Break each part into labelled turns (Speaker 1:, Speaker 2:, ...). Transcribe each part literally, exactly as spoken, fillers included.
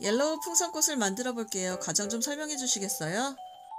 Speaker 1: 옐로우 풍선꽃을 만들어 볼게요. 과정 좀 설명해 주시겠어요?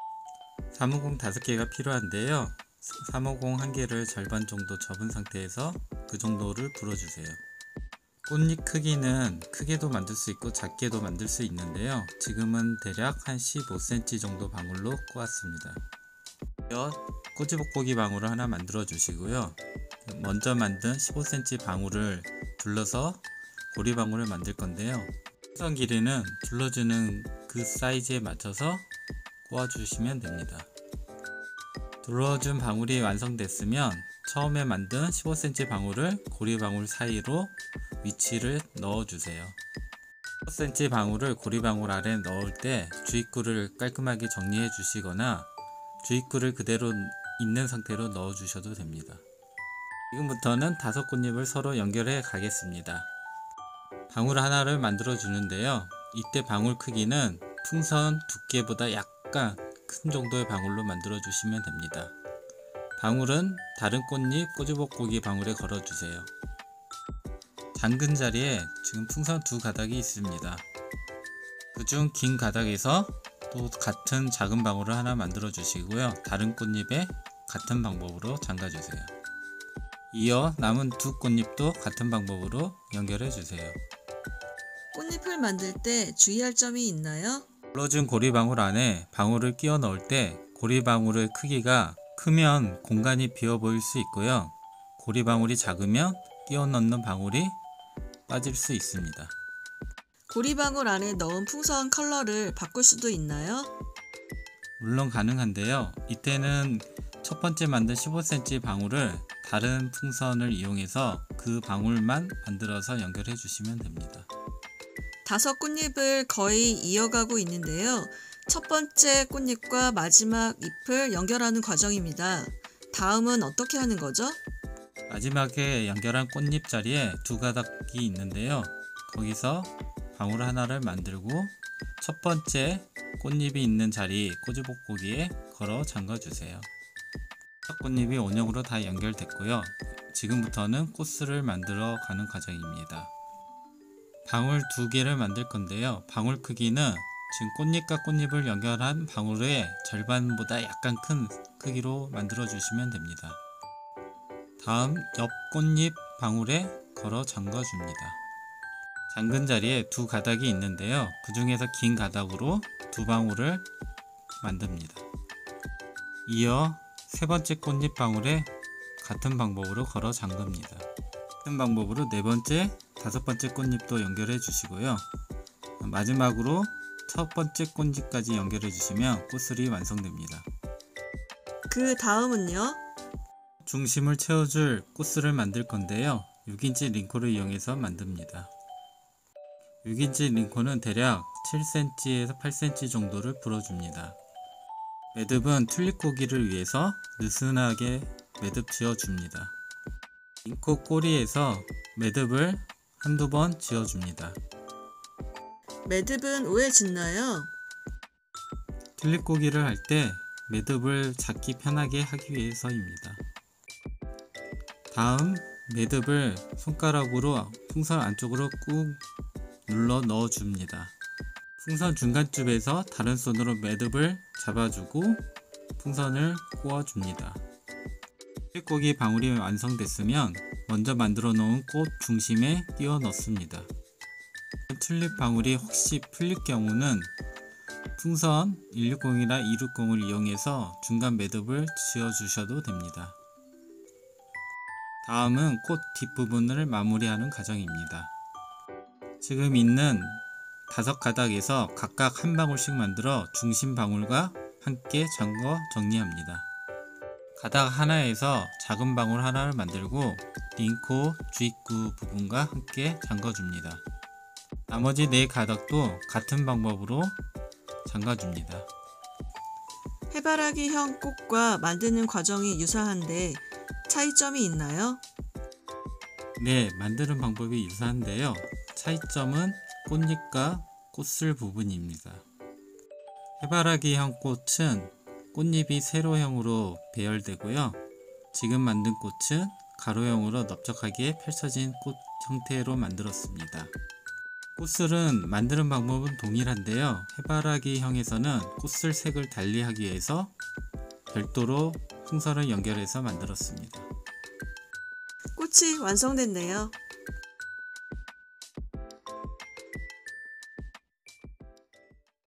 Speaker 2: 사모공 다섯 개가 필요한데요. 사모공 한 개를 절반 정도 접은 상태에서 그 정도를 불어주세요. 꽃잎 크기는 크게도 만들 수 있고 작게도 만들 수 있는데요. 지금은 대략 한 십오 센티미터 정도 방울로 꼬았습니다. 이어 꼬지볶고기 방울을 하나 만들어 주시고요. 먼저 만든 십오 센티미터 방울을 둘러서 고리 방울을 만들 건데요. 풍선 길이는 둘러주는 그 사이즈에 맞춰서 꼬아 주시면 됩니다. 둘러준 방울이 완성됐으면 처음에 만든 십오 센티미터 방울을 고리 방울 사이로 위치를 넣어주세요. 십오 센티미터 방울을 고리 방울 아래 넣을 때 주입구를 깔끔하게 정리해 주시거나 주입구를 그대로 있는 상태로 넣어 주셔도 됩니다. 지금부터는 다섯 꽃잎을 서로 연결해 가겠습니다. 방울 하나를 만들어 주는데요. 이때 방울 크기는 풍선 두께보다 약간 큰 정도의 방울로 만들어 주시면 됩니다. 방울은 다른 꽃잎 꼬지볶고기 방울에 걸어 주세요. 잠근 자리에 지금 풍선 두 가닥이 있습니다. 그중 긴 가닥에서 또 같은 작은 방울을 하나 만들어 주시고요. 다른 꽃잎에 같은 방법으로 잠가 주세요. 이어 남은 두 꽃잎도 같은 방법으로 연결해 주세요.
Speaker 1: 꽃잎을 만들 때 주의할 점이 있나요?
Speaker 2: 불러준 고리방울 안에 방울을 끼워 넣을 때 고리방울의 크기가 크면 공간이 비어 보일 수 있고요. 고리방울이 작으면 끼워 넣는 방울이 빠질 수 있습니다.
Speaker 1: 고리방울 안에 넣은 풍선 컬러를 바꿀 수도 있나요?
Speaker 2: 물론 가능한데요. 이때는 첫 번째 만든 십오 센티미터 방울을 다른 풍선을 이용해서 그 방울만 만들어서 연결해 주시면 됩니다.
Speaker 1: 다섯 꽃잎을 거의 이어가고 있는데요. 첫 번째 꽃잎과 마지막 잎을 연결하는 과정입니다. 다음은 어떻게 하는 거죠?
Speaker 2: 마지막에 연결한 꽃잎 자리에 두 가닥이 있는데요. 거기서 방울 하나를 만들고 첫 번째 꽃잎이 있는 자리 꼬지볶고기에 걸어 잠가 주세요. 꽃잎이 원형으로 다 연결됐고요. 지금부터는 꽃을 만들어 가는 과정입니다. 방울 두 개를 만들 건데요. 방울 크기는 지금 꽃잎과 꽃잎을 연결한 방울의 절반보다 약간 큰 크기로 만들어 주시면 됩니다. 다음 옆 꽃잎 방울에 걸어 잠가 줍니다. 잠근 자리에 두 가닥이 있는데요. 그 중에서 긴 가닥으로 두 방울을 만듭니다. 이어 세 번째 꽃잎 방울에 같은 방법으로 걸어 잠깁니다. 같은 방법으로 네 번째, 다섯 번째 꽃잎도 연결해 주시고요. 마지막으로 첫 번째 꽃잎까지 연결해 주시면 꽃술이 완성됩니다.
Speaker 1: 그 다음은요?
Speaker 2: 중심을 채워줄 꽃술을 만들 건데요. 육 인치 링코를 이용해서 만듭니다. 육 인치 링코는 대략 칠 센티미터에서 팔 센티미터 정도를 불어줍니다. 매듭은 튤립 고기를 위해서 느슨하게 매듭 지어줍니다. 링코 꼬리에서 매듭을 한두 번 지어줍니다.
Speaker 1: 매듭은 왜 짓나요?
Speaker 2: 튤립 고기를 할 때 매듭을 잡기 편하게 하기 위해서입니다. 다음 매듭을 손가락으로 풍선 안쪽으로 꾹 눌러 넣어줍니다. 풍선 중간쯤에서 다른 손으로 매듭을 잡아주고 풍선을 꼬아줍니다. 튤립고기 방울이 완성됐으면 먼저 만들어 놓은 꽃 중심에 끼워 넣습니다. 튤립 방울이 혹시 풀릴 경우는 풍선 일육공이나 이육공을 이용해서 중간 매듭을 지어 주셔도 됩니다. 다음은 꽃 뒷부분을 마무리하는 과정입니다. 지금 있는 다섯 가닥에서 각각 한 방울씩 만들어 중심 방울과 함께 잠궈 정리합니다. 가닥 하나에서 작은 방울 하나를 만들고 링코 주입구 부분과 함께 잠궈줍니다. 나머지 네 가닥도 같은 방법으로 잠가줍니다.
Speaker 1: 해바라기형 꽃과 만드는 과정이 유사한데 차이점이 있나요?
Speaker 2: 네, 만드는 방법이 유사한데요. 차이점은 꽃잎과 꽃술 부분입니다. 해바라기형 꽃은 꽃잎이 세로형으로 배열되고요. 지금 만든 꽃은 가로형으로 넓적하게 펼쳐진 꽃 형태로 만들었습니다. 꽃술은 만드는 방법은 동일한데요. 해바라기형에서는 꽃술 색을 달리하기 위해서 별도로 풍선을 연결해서 만들었습니다.
Speaker 1: 꽃이 완성됐네요.